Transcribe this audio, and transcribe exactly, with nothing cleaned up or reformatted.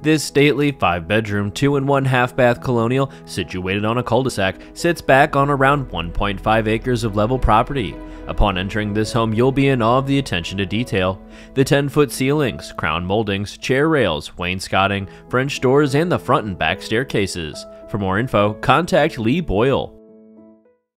This stately five-bedroom, two and one half bath colonial, situated on a cul-de-sac, sits back on around one point five acres of level property. Upon entering this home, you'll be in awe of the attention to detail. The ten-foot ceilings, crown moldings, chair rails, wainscoting, French doors, and the front and back staircases. For more info, contact Lee Boyle.